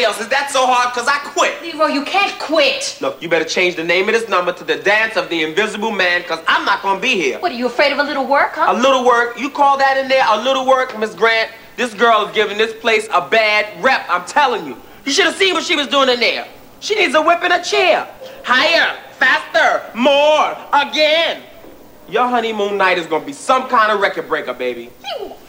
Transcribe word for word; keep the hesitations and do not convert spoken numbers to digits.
else. Is that so hard? Because I quit. Leroy, you can't quit. Look, you better change the name of this number to the Dance of the Invisible Man, because I'm not going to be here. What, are you afraid of a little work, huh? A little work? You call that in there a little work, Miss Grant? This girl is giving this place a bad rep, I'm telling you. You should have seen what she was doing in there. She needs a whip and a chair. Higher, faster, more, again. Your honeymoon night is going to be some kind of record breaker, baby. You